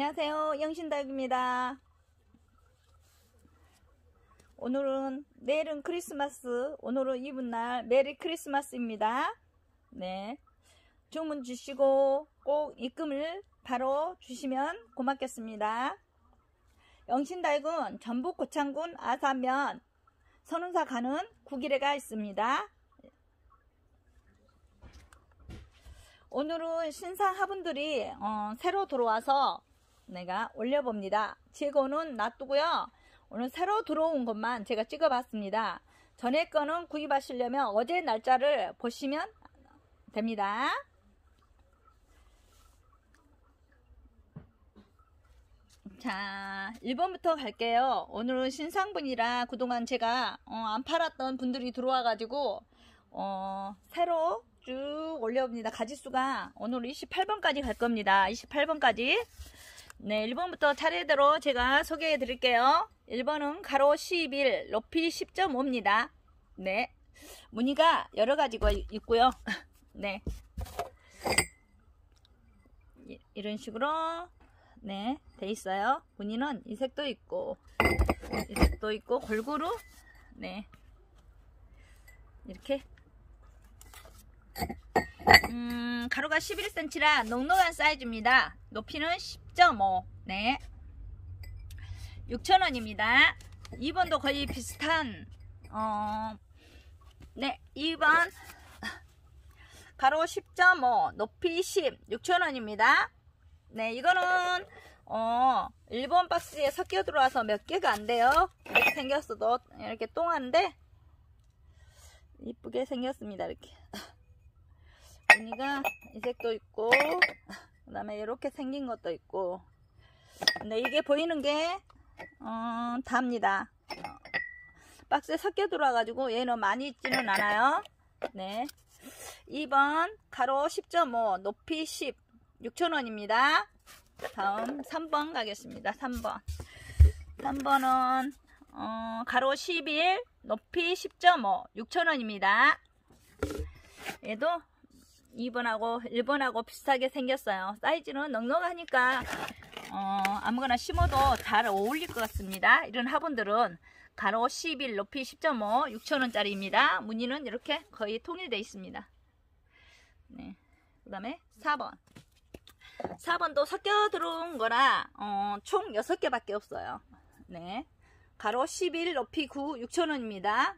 안녕하세요, 영신닭입니다. 내일은 크리스마스, 오늘은 이브날 메리 크리스마스입니다. 네, 주문 주시고 꼭 입금을 바로 주시면 고맙겠습니다. 영신닭은 전북 고창군 아산면 선운사 가는 9길에가 있습니다. 오늘은 신상 화분들이 새로 들어와서 내가 올려봅니다. 재고는 놔두고요. 오늘 새로 들어온 것만 제가 찍어봤습니다. 전에 거는 구입하시려면 어제 날짜를 보시면 됩니다. 자, 1번부터 갈게요. 오늘은 신상분이라 그동안 제가 안 팔았던 분들이 들어와가지고 새로 쭉 올려봅니다. 가지수가 오늘 28번까지 갈 겁니다. 28번까지. 네, 1번부터 차례대로 제가 소개해 드릴게요. 1번은 가로 11, 높이 10.5입니다. 네, 무늬가 여러 가지가 있고요. 네, 이런 식으로 네, 돼 있어요. 무늬는 이 색도 있고 이 색도 있고 골고루 네, 이렇게 가로가 11cm라 넉넉한 사이즈입니다. 높이는 10.5. 네, 6,000원입니다. 2번도 거의 비슷한 네, 2번 가로 10.5 높이 10 6,000원입니다. 네, 이거는 일본 박스에 섞여 들어와서 몇 개가 안 돼요. 이렇게 생겼어도 이렇게 동한데 이쁘게 생겼습니다. 이렇게 무늬가 이 색도 있고 그 다음에 이렇게 생긴 것도 있고. 근데 이게 보이는 게 다입니다. 박스에 섞여 들어와 가지고 얘는 많이 있지는 않아요. 네, 2번 가로 10.5 높이 10 6,000원입니다. 다음 3번 가겠습니다. 3번은 가로 11 높이 10.5 6,000원입니다. 얘도 2번하고 1번하고 비슷하게 생겼어요. 사이즈는 넉넉하니까 아무거나 심어도 잘 어울릴 것 같습니다. 이런 화분들은 가로 11 높이 10.5 6,000원짜리입니다. 무늬는 이렇게 거의 통일되어 있습니다. 네, 그 다음에 4번도 섞여 들어온 거라 총 6개밖에 없어요. 네, 가로 11 높이 9 6,000원입니다.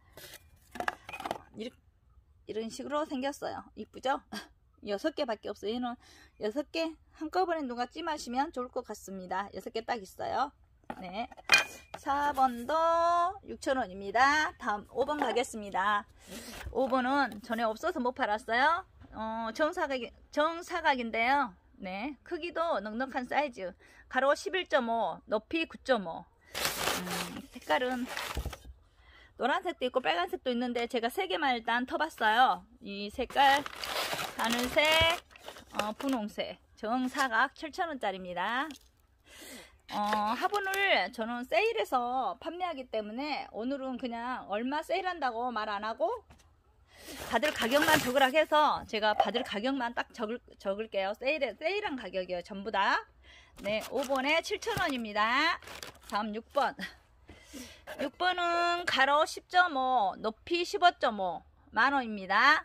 이런 식으로 생겼어요. 이쁘죠? 6개밖에 없어요. 얘는 6개 한꺼번에 누가 찜하시면 좋을 것 같습니다. 6개 딱 있어요. 네, 4번도 6,000원입니다. 다음 5번 가겠습니다. 5번은 전에 없어서 못 팔았어요. 정사각인데요. 네, 크기도 넉넉한 사이즈. 가로 11.5 높이 9.5. 색깔은 노란색도 있고 빨간색도 있는데 제가 3개만 일단 터봤어요. 이 색깔 하늘색, 분홍색, 정사각 7,000원짜리입니다. 화분을 저는 세일해서 판매하기 때문에 오늘은 그냥 얼마 세일한다고 말 안하고 받을 가격만 적으라 해서 제가 받을 가격만 딱 적을게요. 세일한 가격이에요. 전부 다. 네, 5번에 7,000원입니다. 다음 6번은 가로 10.5 높이 15.5 만원입니다.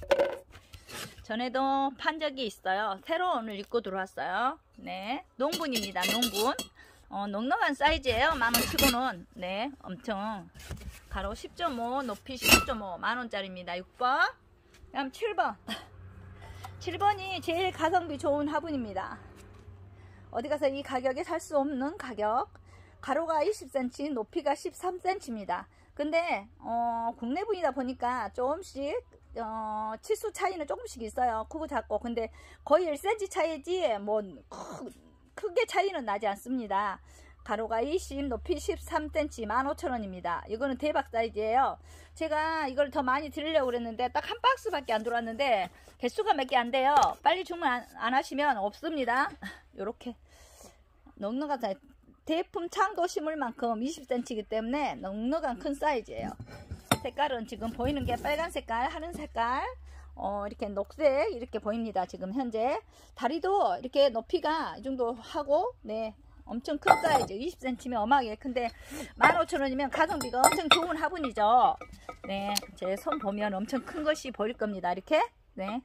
전에도 판 적이 있어요. 새로 오늘 입고 들어왔어요. 네, 농분입니다. 농분. 넉넉한 사이즈예요. 만원치고는. 네, 엄청. 가로 10.5 높이 15.5 만원짜리입니다. 6번. 다음 7번. 7번이 제일 가성비 좋은 화분입니다. 어디가서 이 가격에 살 수 없는 가격. 가로가 20cm 높이가 13cm입니다 근데 국내 분이다 보니까 조금씩 치수 차이는 조금씩 있어요. 크고 작고. 근데 거의 1cm 차이지 뭐 크게 차이는 나지 않습니다. 가로가 20 높이 13cm 15,000원입니다 이거는 대박 사이즈예요. 제가 이걸 더 많이 드리려고 그랬는데 딱 한 박스밖에 안 들어왔는데 개수가 몇 개 안 돼요. 빨리 주문 안 하시면 없습니다. 요렇게 넉넉한 사이즈. 대품 창도 심을 만큼 20cm이기 때문에 넉넉한 큰 사이즈예요. 색깔은 지금 보이는 게 빨간 색깔, 하늘 색깔, 이렇게 녹색 이렇게 보입니다. 지금 현재 다리도 이렇게 높이가 이 정도 하고, 네, 엄청 큰 사이즈 20cm면 어마하게 큰데 15,000원이면 가성비가 엄청 좋은 화분이죠. 네, 제 손 보면 엄청 큰 것이 보일 겁니다. 이렇게. 네,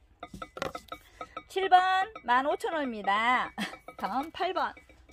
7번 15,000원입니다. 다음 8번.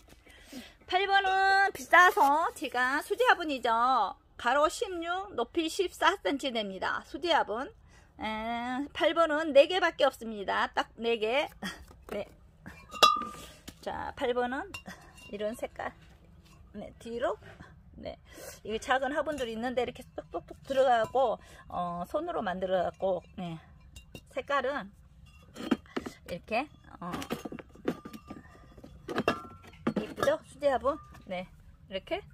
8번은 비싸서 제가 수제 화분이죠. 가로 16, 높이 14cm 됩니다. 수제 화분. 8번은 4개밖에 없습니다. 딱 4개. 네. 자, 8번은 이런 색깔. 네, 뒤로. 네. 이게 작은 화분들이 있는데 이렇게 똑똑똑 들어가고, 손으로 만들어갖고, 네. 색깔은 이렇게, 이쁘죠? 수제 화분. 네. 이렇게.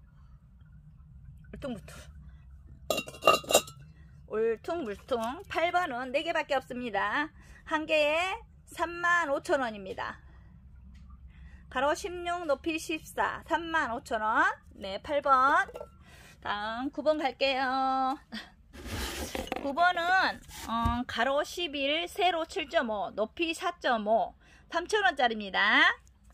울퉁불퉁. 8번은 4개밖에 없습니다. 한 개에 35,000원입니다. 가로 16, 높이 14, 35,000원. 네, 8번. 다음 9번 갈게요. 9번은 가로 11, 세로 7.5, 높이 4.5, 3,000원짜리입니다.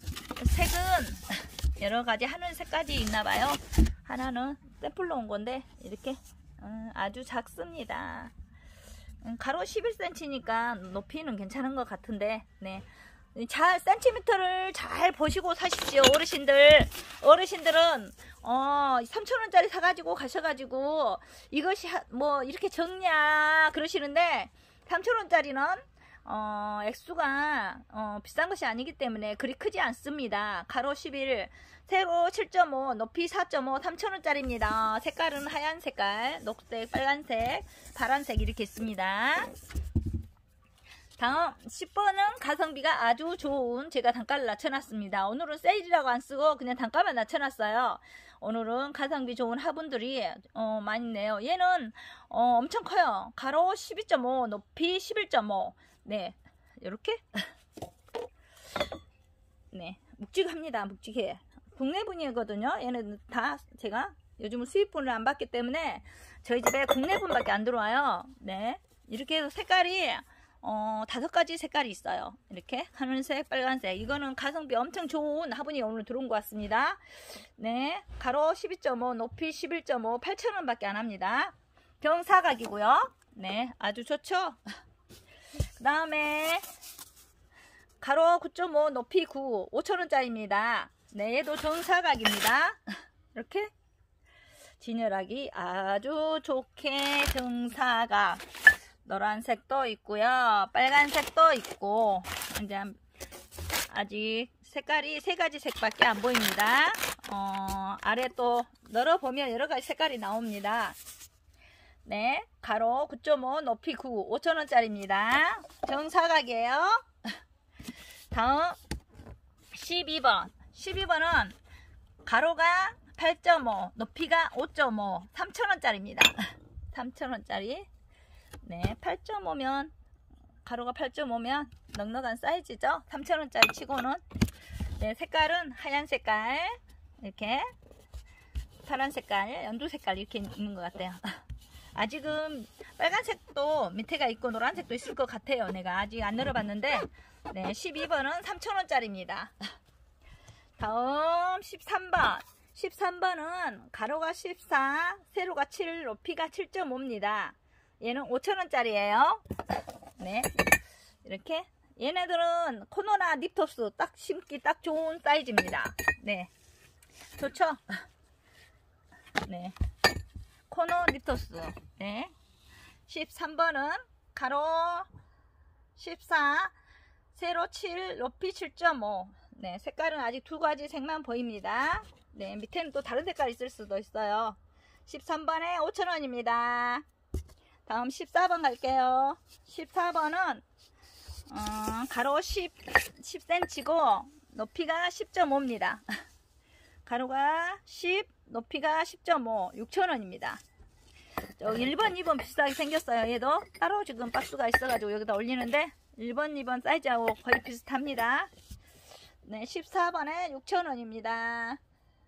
색은 여러가지 하늘 색까지 있나봐요. 하나는 샘플로 온 건데 이렇게 아주 작습니다. 가로 11cm니까 높이는 괜찮은 것 같은데, 네, 잘 센티미터를 잘 보시고 사십시오. 어르신들은 3,000원짜리 사가지고 가셔가지고 이것이 뭐 이렇게 적냐 그러시는데, 3,000원짜리는 액수가 비싼 것이 아니기 때문에 그리 크지 않습니다. 가로 11, 세로 7.5, 높이 4.5, 3,000원짜리입니다. 색깔은 하얀 색깔, 녹색, 빨간색, 파란색 이렇게 있습니다. 다음 10번은 가성비가 아주 좋은, 제가 단가를 낮춰놨습니다. 오늘은 세일이라고 안 쓰고 그냥 단가만 낮춰놨어요. 오늘은 가성비 좋은 화분들이 많이 있네요. 얘는 엄청 커요. 가로 12.5, 높이 11.5. 네, 이렇게. 네, 묵직합니다. 묵직해. 국내분이거든요. 얘는 다 제가 요즘은 수입분을 안 받기 때문에 저희 집에 국내분밖에 안 들어와요. 네, 이렇게 해서 색깔이 5가지 색깔이 있어요. 이렇게 하늘색, 빨간색. 이거는 가성비 엄청 좋은 화분이 오늘 들어온 것 같습니다. 네, 가로 12.5, 높이 11.5, 8,000원 밖에 안 합니다. 경사각이고요. 네, 아주 좋죠. 그 다음에 가로 9.5, 높이 9, 5,000원짜리입니다. 네, 얘도 정사각입니다. 이렇게 진열하기 아주 좋게 정사각. 노란색도 있고요, 빨간색도 있고, 이제 아직 색깔이 3가지 색밖에 안 보입니다. 아래 또 널어보면 여러가지 색깔이 나옵니다. 네, 가로 9.5, 높이 9, 5,000원짜리입니다. 정사각이에요. 다음 12번. 12번은 가로가 8.5, 높이가 5.5, 3,000원짜리입니다. 3,000원짜리. 네, 8.5면, 가로가 8.5면 넉넉한 사이즈죠. 3,000원짜리 치고는. 네, 색깔은 하얀 색깔, 이렇게 파란 색깔, 연두 색깔 이렇게 있는 것 같아요. 아직은 빨간색도 밑에가 있고 노란색도 있을 것 같아요. 내가 아직 안 열어봤는데. 네, 12번은 3,000원짜리입니다. 다음 13번. 13번은 가로가 14, 세로가 7, 높이가 7.5입니다. 얘는 5,000원짜리예요. 네, 이렇게. 얘네들은 코너나 립토스 딱 심기 딱 좋은 사이즈입니다. 네, 좋죠? 네, 코너 립토스. 네, 13번은 가로 14, 세로 7, 높이 7.5. 네, 색깔은 아직 2가지 색만 보입니다. 네, 밑에는 또 다른 색깔이 있을 수도 있어요. 13번에 5,000원입니다. 다음 14번 갈게요. 14번은 가로 10cm고 높이가 10.5입니다. 가로가 10, 높이가 10.5, 6,000원입니다. 1번, 2번 비슷하게 생겼어요. 얘도 따로 지금 박스가 있어가지고 여기다 올리는데 1번, 2번 사이즈하고 거의 비슷합니다. 네, 14번에 6,000원입니다.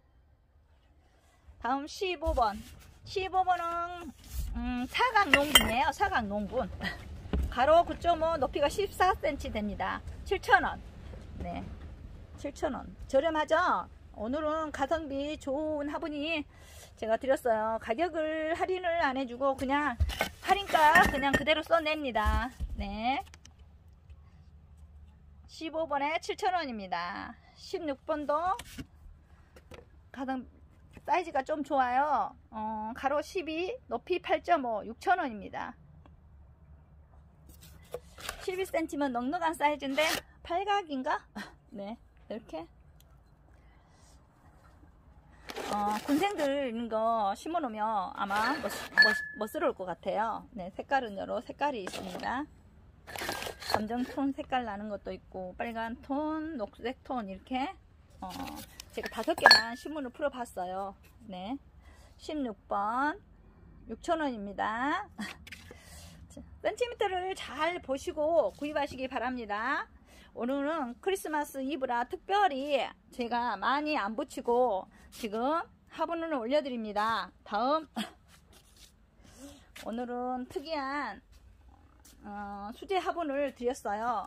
다음 15번. 15번은 사각 농분이에요. 사각 농분. 가로 9.5, 높이가 14cm 됩니다. 7,000원. 네, 7,000원. 저렴하죠? 오늘은 가성비 좋은 화분이 제가 드렸어요. 가격을 할인을 안 해주고 그냥 할인가 그냥 그대로 써냅니다. 네, 15번에 7,000원입니다. 16번도 가장 사이즈가 좀 좋아요. 가로 12, 높이 8.5, 6,000원입니다. 12cm면 넉넉한 사이즈인데 팔각인가? 네, 이렇게 군생들 이런 거 심어놓으면 아마 멋스러울 것 같아요. 네, 색깔은 여러 색깔이 있습니다. 검정톤 색깔 나는 것도 있고 빨간 톤, 녹색 톤 이렇게 제가 5개만 신문을 풀어봤어요. 네, 16번 6,000원입니다. 센티미터를 잘 보시고 구입하시기 바랍니다. 오늘은 크리스마스 이브라 특별히 제가 많이 안 붙이고 지금 화분을 올려드립니다. 다음 오늘은 특이한 수제 화분을 드렸어요.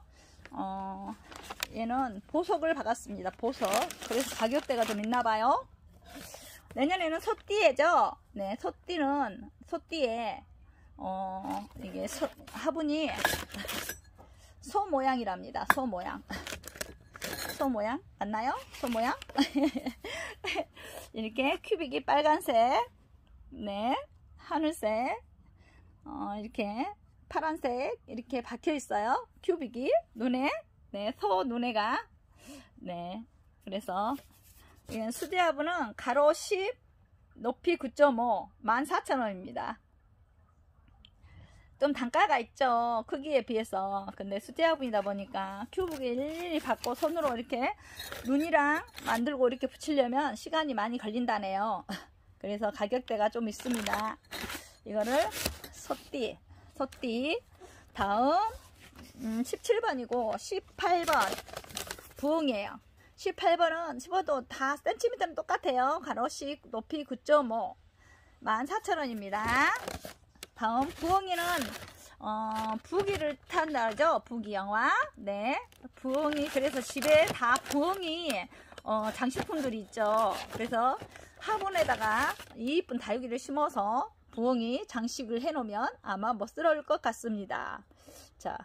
얘는 보석을 박았습니다. 보석. 그래서 가격대가 좀 있나봐요. 내년에는 소띠에죠. 네, 소띠에 이게 화분이 소 모양이랍니다. 소 모양. 소 모양 맞나요? 소 모양? 이렇게 큐빅이 빨간색, 네, 하늘색, 이렇게 파란색 이렇게 박혀 있어요. 큐빅이 눈에, 네, 소 눈에가, 네, 그래서 이건 수제 화분은 가로 10, 높이 9.5, 14,000원입니다. 좀 단가가 있죠, 크기에 비해서. 근데 수제 화분이다 보니까 큐브에 일일이 받고 손으로 이렇게 눈이랑 만들고 이렇게 붙이려면 시간이 많이 걸린다네요. 그래서 가격대가 좀 있습니다. 이거를 소띠. 다음 17번이고 18번 부엉이에요. 18번은 집어도 다 센티미터는 똑같아요. 가로 10, 높이 9.5, 14,000원입니다. 다음 부엉이는 부기를 탄다죠. 부기 영화. 네, 부엉이. 그래서 집에 다 부엉이 장식품들이 있죠. 그래서 화분에다가 이쁜 다육이를 심어서 부엉이 장식을 해 놓으면 아마 멋스러울 것 같습니다. 자,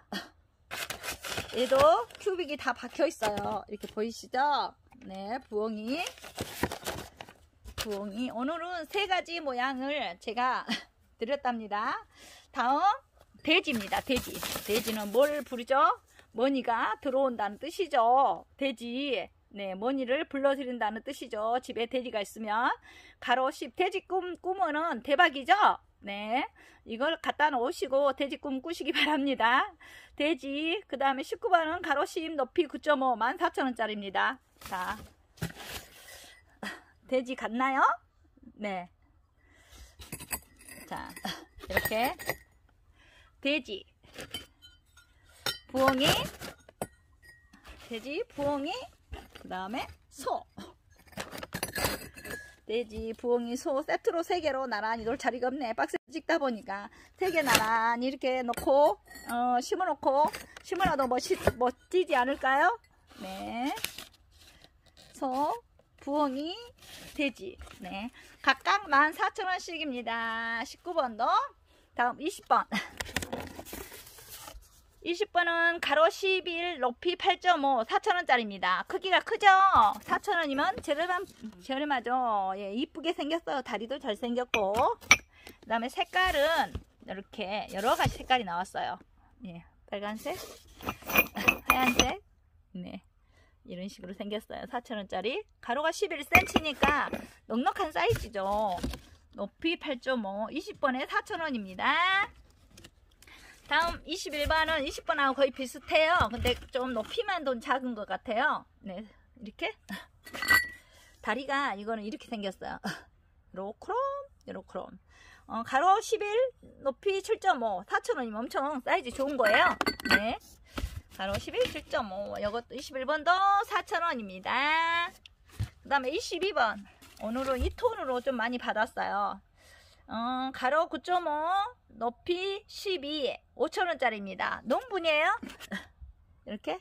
얘도 큐빅이 다 박혀 있어요. 이렇게 보이시죠? 네, 부엉이. 오늘은 3가지 모양을 제가 드렸답니다. 다음 돼지입니다. 돼지는 뭘 부르죠? 머니가 들어온다는 뜻이죠. 돼지. 네, 머니를 불러드린다는 뜻이죠. 집에 돼지가 있으면. 가로 10 돼지 꾸면은 대박이죠. 네, 이걸 갖다 놓으시고 돼지 꿈 꾸시기 바랍니다. 돼지. 그 다음에 19번은 가로 10, 높이 9.5, 14,000원짜리입니다. 자, 돼지 같나요? 네. 자, 이렇게 돼지, 부엉이, 돼지, 부엉이, 그 다음에 소. 돼지, 부엉이, 소 세트로 3개로 나란히 놓을 자리가 없네. 박스 찍다 보니까 3개 나란히 이렇게 놓고 심어놔도 멋지지 않을까요? 네, 소, 부엉이, 돼지. 네, 각각 14,000원씩입니다. 19번도. 다음 20번. 20번은 가로 11, 높이 8.5, 4,000원짜리입니다. 크기가 크죠? 4,000원이면 저렴하죠? 예, 이쁘게 생겼어요. 다리도 잘생겼고. 그 다음에 색깔은 이렇게 여러가지 색깔이 나왔어요. 예, 빨간색, 하얀색, 네, 이런 식으로 생겼어요. 4,000원짜리. 가로가 11cm니까 넉넉한 사이즈죠. 높이 8.5, 20번에 4,000원입니다. 다음 21번은 20번하고 거의 비슷해요. 근데 좀 높이만 좀 작은 것 같아요. 네, 이렇게 다리가 이거는 이렇게 생겼어요. 요렇크롬. 가로 11, 높이 7.5, 4,000원이면 엄청 사이즈 좋은 거예요. 네, 가로 11, 7.5. 이것도 21번도 4,000원입니다. 그 다음에 22번. 오늘은 2톤으로 좀 많이 받았어요. 가로 9.5, 높이 12, 5,000원짜리입니다. 농분이에요. 이렇게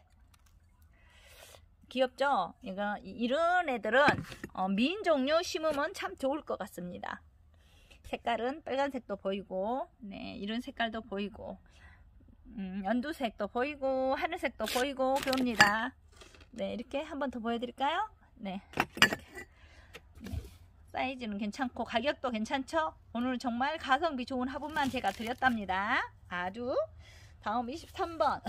귀엽죠? 이런 애들은 민 종류 심으면 참 좋을 것 같습니다. 색깔은 빨간색도 보이고, 네, 이런 색깔도 보이고, 연두색도 보이고, 하늘색도 보이고, 그럽니다. 네, 이렇게 한번 더 보여드릴까요? 네, 이렇게. 네, 사이즈는 괜찮고, 가격도 괜찮죠? 오늘 정말 가성비 좋은 화분만 제가 드렸답니다. 아주. 다음 23번.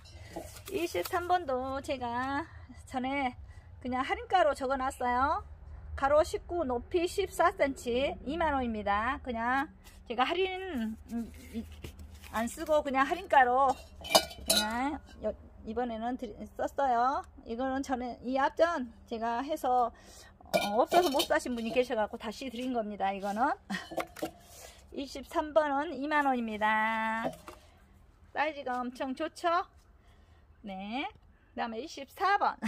23번도 제가 전에 그냥 할인가로 적어놨어요. 가로 19, 높이 14cm, 2만원입니다. 그냥 제가 할인 안 쓰고 그냥 할인가로 그냥 이번에는 썼어요. 이거는 전에 이 앞전 제가 해서 없어서 못 사신 분이 계셔갖고 다시 드린 겁니다. 이거는 23번은 2만원입니다. 사이즈가 엄청 좋죠? 네. 그 다음에 24번.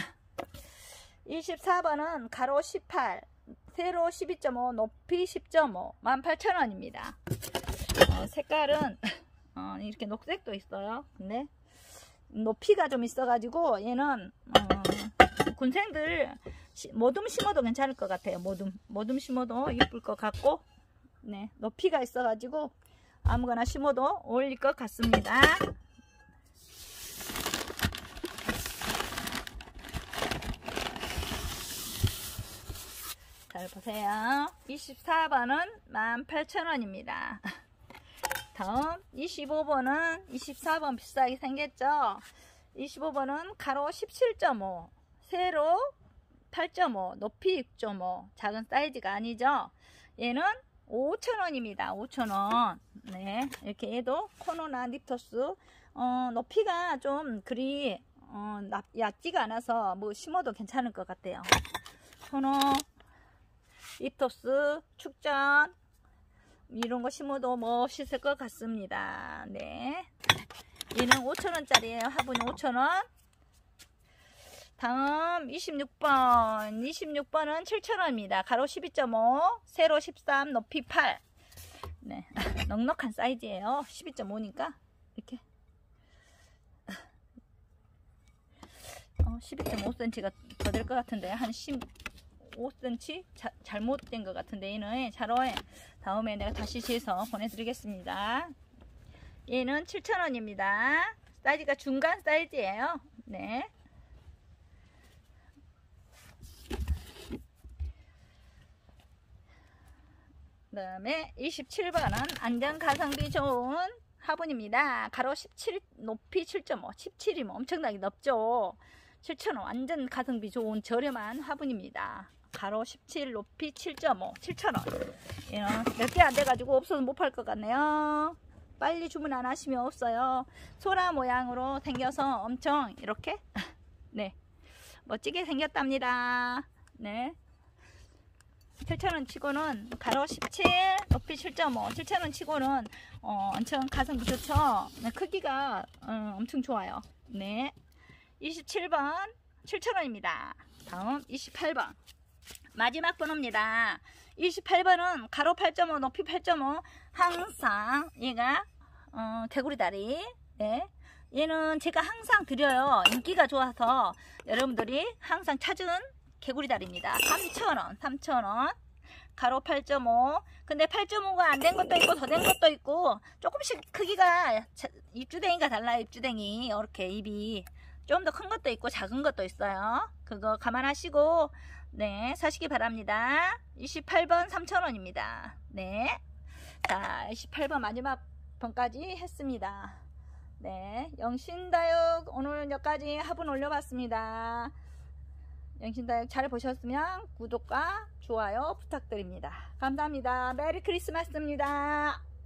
24번은 가로 18, 세로 12.5, 높이 10.5, 18,000원입니다. 색깔은 이렇게 녹색도 있어요. 근데 높이가 좀 있어가지고 얘는 군생들 모둠 심어도 괜찮을 것 같아요. 모둠 심어도 예쁠 것 같고, 네, 높이가 있어가지고 아무거나 심어도 어울릴 것 같습니다. 잘 보세요. 24번은 18,000원입니다. 다음 25번은 24번 비싸게 생겼죠. 25번은 가로 17.5, 세로 8.5, 높이 6.5, 작은 사이즈가 아니죠. 얘는 5,000원입니다. 5,000원. 네, 이렇게 얘도 코노나 닙토스 높이가 좀 그리 얕지가 않아서 뭐 심어도 괜찮을 것 같아요. 코노, 닙토스, 축전 이런 거 심어도 멋있을 것 같습니다. 네, 얘는 5,000원짜리예요. 화분이 5,000원. 다음 26번. 26번은 7,000원입니다. 가로 12.5, 세로 13, 높이 8. 네, 넉넉한 사이즈예요. 12.5니까 이렇게 12.5cm가 더 될 것 같은데 한 15cm 잘못된 것 같은데 얘는 자로에 다음에 내가 다시 재서 보내드리겠습니다. 얘는 7,000원입니다. 사이즈가 중간 사이즈예요. 네. 그 다음에 27번은 안전 가성비 좋은 화분입니다. 가로 17, 높이 7.5, 17이면 엄청나게 넓죠. 7,000원 완전 가성비 좋은 저렴한 화분입니다. 가로 17, 높이 7.5, 7,000원. 몇 개 안 돼가지고 없어서 못 팔 것 같네요. 빨리 주문 안 하시면 없어요. 소라 모양으로 생겨서 엄청 이렇게 네, 멋지게 생겼답니다. 네, 7,000원 치고는 가로 17, 높이 7.5, 7,000원 치고는 엄청 가성비 좋죠. 네, 크기가 엄청 좋아요. 네, 27번 7,000원입니다. 다음 28번 마지막 번호입니다. 28번은 가로 8.5, 높이 8.5. 항상 얘가 개구리 다리. 네, 얘는 제가 항상 드려요. 인기가 좋아서 여러분들이 항상 찾은 개구리 다리입니다. 3,000원, 3,000원. 가로 8.5. 근데 8.5가 안 된 것도 있고 더 된 것도 있고 조금씩 크기가 입주댕이가 달라요. 입주댕이 이렇게 입이 좀 더 큰 것도 있고 작은 것도 있어요. 그거 감안하시고 네, 사시기 바랍니다. 28번 3,000원입니다. 네, 자 28번 마지막 번까지 했습니다. 네, 영신다육 오늘 여기까지 화분 올려봤습니다. 영신다육 잘 보셨으면 구독과 좋아요 부탁드립니다. 감사합니다. 메리 크리스마스입니다.